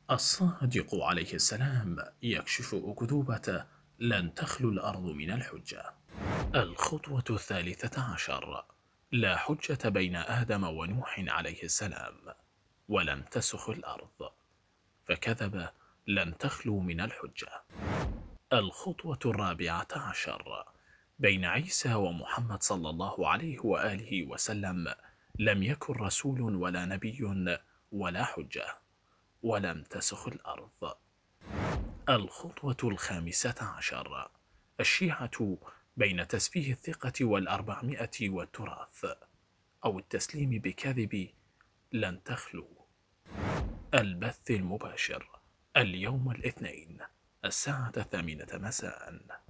الصادق عليه السلام يكشف أكذوبة لن تخلو الأرض من الحجة. الخطوة الثالثة عشر: لا حجة بين آدم ونوح عليه السلام، ولم تسخ الأرض، فكذب لن تخلو من الحجة. الخطوة الرابعة عشر: بين عيسى ومحمد صلى الله عليه وآله وسلم لم يكن رسول ولا نبي ولا حجة، ولم تسخ الأرض. الخطوة الخامسة عشر: الشيعة بين تسفيه الثقة والأربعمائة والتراث، أو التسليم بكذب لن تخلو. البث المباشر اليوم الاثنين الساعة 8 مساء.